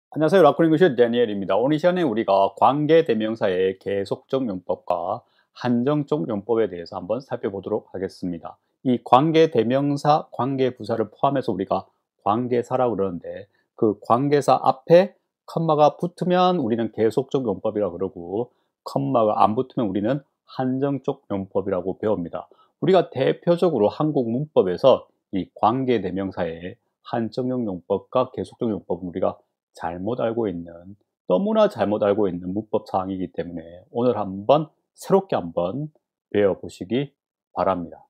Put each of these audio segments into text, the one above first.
안녕하세요. 라코잉글리시 데니엘입니다. 오늘 이 시간에 우리가 관계대명사의 계속적 용법과 한정적 용법에 대해서 한번 살펴보도록 하겠습니다. 이 관계대명사, 관계부사를 포함해서 우리가 관계사라고 그러는데 그 관계사 앞에 컴마가 붙으면 우리는 계속적 용법이라고 그러고 컴마가 안 붙으면 우리는 한정적 용법이라고 배웁니다. 우리가 대표적으로 한국 문법에서 이 관계대명사의 한정적 용법과 계속적 용법은 우리가 잘못 알고 있는, 너무나 잘못 알고 있는 문법 사항이기 때문에 오늘 한번 새롭게 한번 배워보시기 바랍니다.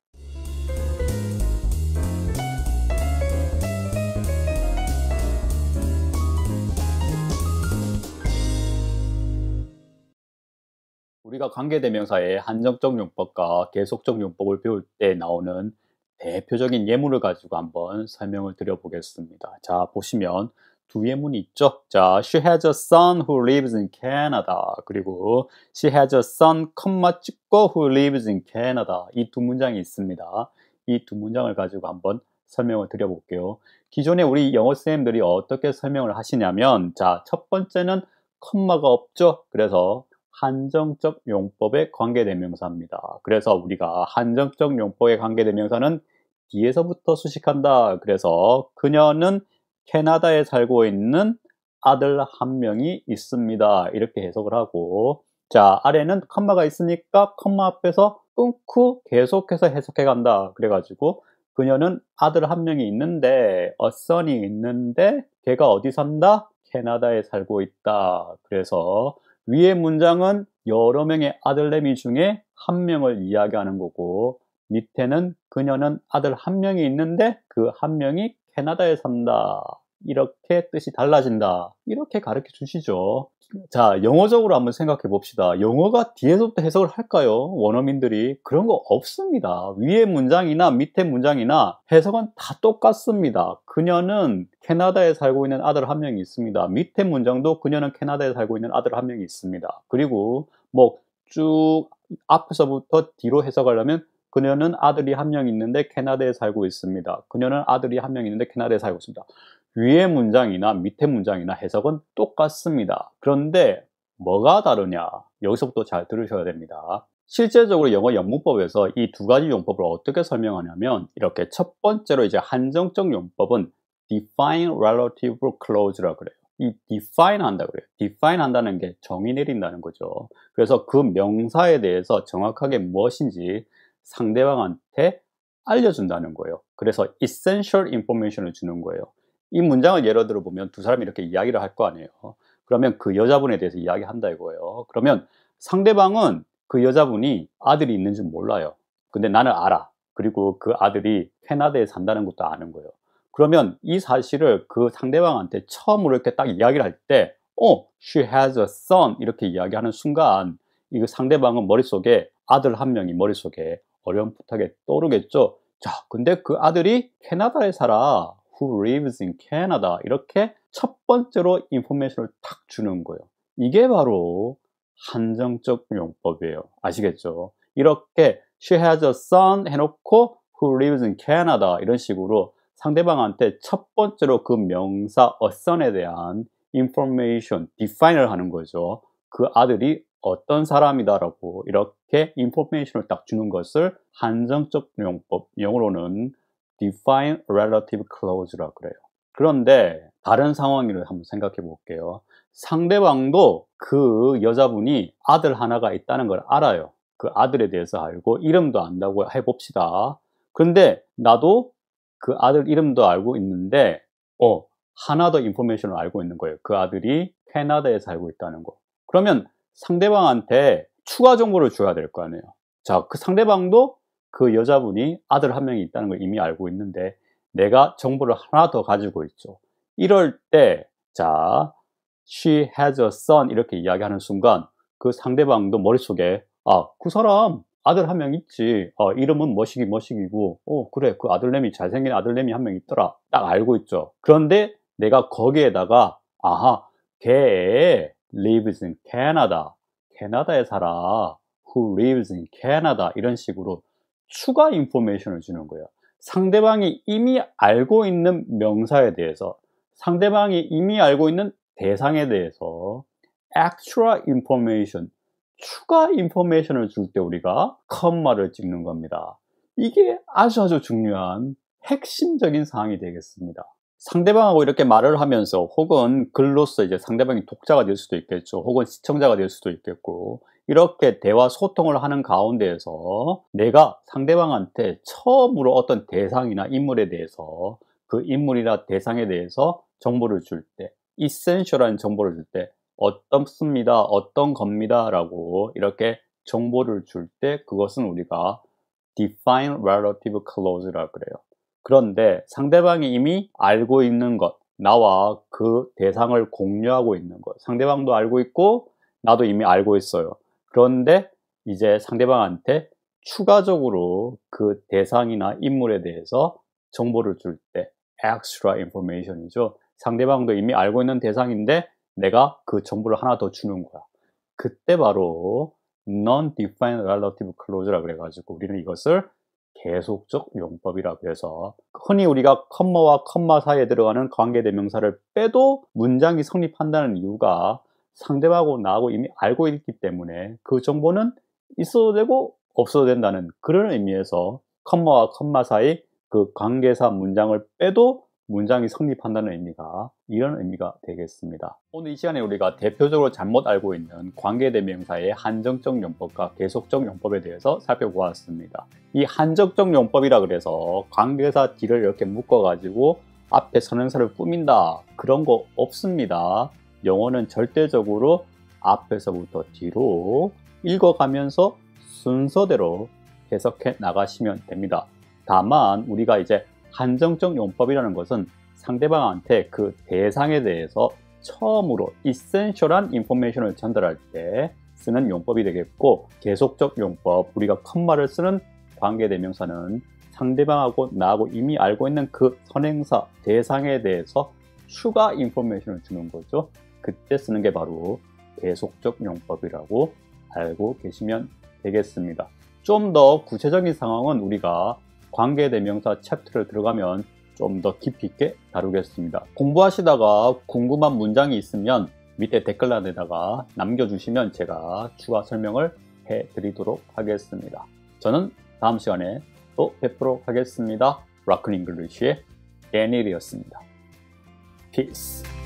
우리가 관계대명사의 한정적 용법과 계속적 용법을 배울 때 나오는 대표적인 예문을 가지고 한번 설명을 드려보겠습니다. 자, 보시면 두 예문이 있죠. 자, she has a son who lives in Canada. 그리고 she has a son, 컴마 찍고 who lives in Canada. 이 두 문장이 있습니다. 이 두 문장을 가지고 한번 설명을 드려볼게요. 기존에 우리 영어 선생님들이 어떻게 설명을 하시냐면, 자, 첫 번째는 컴마가 없죠. 그래서 한정적 용법의 관계대명사입니다. 그래서 우리가 한정적 용법의 관계대명사는 뒤에서부터 수식한다. 그래서 그녀는 캐나다에 살고 있는 아들 한 명이 있습니다. 이렇게 해석을 하고, 자, 아래는 컴마가 있으니까 컴마 앞에서 끊고 계속해서 해석해 간다. 그래가지고 그녀는 아들 한 명이 있는데, a son이 있는데 걔가 어디 산다? 캐나다에 살고 있다. 그래서 위의 문장은 여러 명의 아들내미 중에 한 명을 이야기하는 거고, 밑에는 그녀는 아들 한 명이 있는데 그 한 명이 캐나다에 산다. 이렇게 뜻이 달라진다. 이렇게 가르쳐 주시죠. 자, 영어적으로 한번 생각해 봅시다. 영어가 뒤에서부터 해석을 할까요? 원어민들이. 그런 거 없습니다. 위의 문장이나 밑에 문장이나 해석은 다 똑같습니다. 그녀는 캐나다에 살고 있는 아들 한 명이 있습니다. 밑에 문장도 그녀는 캐나다에 살고 있는 아들 한 명이 있습니다. 그리고 뭐 쭉 앞에서부터 뒤로 해석하려면 그녀는 아들이 한 명 있는데 캐나다에 살고 있습니다. 그녀는 아들이 한 명 있는데 캐나다에 살고 있습니다. 위의 문장이나 밑에 문장이나 해석은 똑같습니다. 그런데 뭐가 다르냐? 여기서부터 잘 들으셔야 됩니다. 실제적으로 영어 영문법에서 이 두 가지 용법을 어떻게 설명하냐면, 이렇게 첫 번째로 이제 한정적 용법은 define relative clause라고 그래요. 이 define 한다고 그래요. define 한다는 게 정의 내린다는 거죠. 그래서 그 명사에 대해서 정확하게 무엇인지 상대방한테 알려준다는 거예요. 그래서 essential information을 주는 거예요. 이 문장을 예로 들어 보면 두 사람이 이렇게 이야기를 할 거 아니에요. 그러면 그 여자분에 대해서 이야기한다 이거예요. 그러면 상대방은 그 여자분이 아들이 있는지 몰라요. 근데 나는 알아. 그리고 그 아들이 캐나다에 산다는 것도 아는 거예요. 그러면 이 사실을 그 상대방한테 처음으로 이렇게 딱 이야기를 할 때, she has a son 이렇게 이야기하는 순간 이 상대방은 머릿속에 아들 한 명이 머릿속에 어렴풋하게 떠오르겠죠. 자, 근데 그 아들이 캐나다에 살아. who lives in Canada. 이렇게 첫 번째로 인포메이션을 탁 주는 거예요. 이게 바로 한정적 용법이에요. 아시겠죠? 이렇게 she has a son 해놓고 who lives in Canada 이런 식으로 상대방한테 첫 번째로 그 명사 a son에 대한 information, define을 하는 거죠. 그 아들이 어떤 사람이다라고 이렇게 인포메이션을 딱 주는 것을 한정적 용법, 영어로는 define relative clause라고 그래요. 그런데 다른 상황을 한번 생각해 볼게요. 상대방도 그 여자분이 아들 하나가 있다는 걸 알아요. 그 아들에 대해서 알고 이름도 안다고 해봅시다. 그런데 나도 그 아들 이름도 알고 있는데 하나 더 인포메이션을 알고 있는 거예요. 그 아들이 캐나다에 살고 있다는 거. 그러면 상대방한테 추가 정보를 줘야 될 거 아니에요. 자, 그 상대방도 그 여자분이 아들 한 명이 있다는 걸 이미 알고 있는데 내가 정보를 하나 더 가지고 있죠. 이럴 때, 자, she has a son 이렇게 이야기하는 순간 그 상대방도 머릿속에 그 사람 아들 한 명 있지. 이름은 뭐시기고 그래, 그 아들내미 잘생긴 아들내미 한 명 있더라. 딱 알고 있죠. 그런데 내가 거기에다가 걔 lives in Canada. 캐나다에 살아. who lives in Canada 이런 식으로 추가 인포메이션을 주는 거예요. 상대방이 이미 알고 있는 명사에 대해서, 상대방이 이미 알고 있는 대상에 대해서 extra information, 추가 인포메이션을 줄 때 우리가 컴마를 찍는 겁니다. 이게 아주 중요한 핵심적인 사항이 되겠습니다. 상대방하고 이렇게 말을 하면서 혹은 글로써 이제 상대방이 독자가 될 수도 있겠죠. 혹은 시청자가 될 수도 있겠고, 이렇게 대화 소통을 하는 가운데에서 내가 상대방한테 처음으로 어떤 대상이나 인물에 대해서 그 인물이나 대상에 대해서 정보를 줄 때, 이센셜한 정보를 줄 때 어떻습니다, 어떤 겁니다 라고 이렇게 정보를 줄 때 그것은 우리가 define relative clause라고 그래요. 그런데 상대방이 이미 알고 있는 것, 나와 그 대상을 공유하고 있는 것, 상대방도 알고 있고 나도 이미 알고 있어요. 그런데 이제 상대방한테 추가적으로 그 대상이나 인물에 대해서 정보를 줄 때 extra information이죠. 상대방도 이미 알고 있는 대상인데 내가 그 정보를 하나 더 주는 거야. 그때 바로 non-defined relative clause라고 그래가지고 우리는 이것을 계속적 용법이라고 해서, 흔히 우리가 컴마와 컴마 사이에 들어가는 관계대명사를 빼도 문장이 성립한다는 이유가 상대방하고 나하고 이미 알고 있기 때문에 그 정보는 있어도 되고 없어도 된다는 그런 의미에서 컴마와 컴마 사이 그 관계사 문장을 빼도 문장이 성립한다는 의미가, 이런 의미가 되겠습니다. 오늘 이 시간에 우리가 대표적으로 잘못 알고 있는 관계대명사의 한정적 용법과 계속적 용법에 대해서 살펴보았습니다. 이 한정적 용법이라 그래서 관계사 뒤를 이렇게 묶어가지고 앞에 선행사를 꾸민다, 그런 거 없습니다. 영어는 절대적으로 앞에서부터 뒤로 읽어가면서 순서대로 해석해 나가시면 됩니다. 다만 우리가 이제 한정적 용법이라는 것은 상대방한테 그 대상에 대해서 처음으로 이센셜한 인포메이션을 전달할 때 쓰는 용법이 되겠고, 계속적 용법, 우리가 컴마를 쓰는 관계대명사는 상대방하고 나하고 이미 알고 있는 그 선행사, 대상에 대해서 추가 인포메이션을 주는 거죠. 그때 쓰는 게 바로 계속적 용법이라고 알고 계시면 되겠습니다. 좀 더 구체적인 상황은 우리가 관계대명사 챕터를 들어가면 좀 더 깊이 있게 다루겠습니다. 공부하시다가 궁금한 문장이 있으면 밑에 댓글란에다가 남겨주시면 제가 추가 설명을 해드리도록 하겠습니다. 저는 다음 시간에 또 뵙도록 하겠습니다. 락큰 잉글리쉬의 데니엘이었습니다. Peace.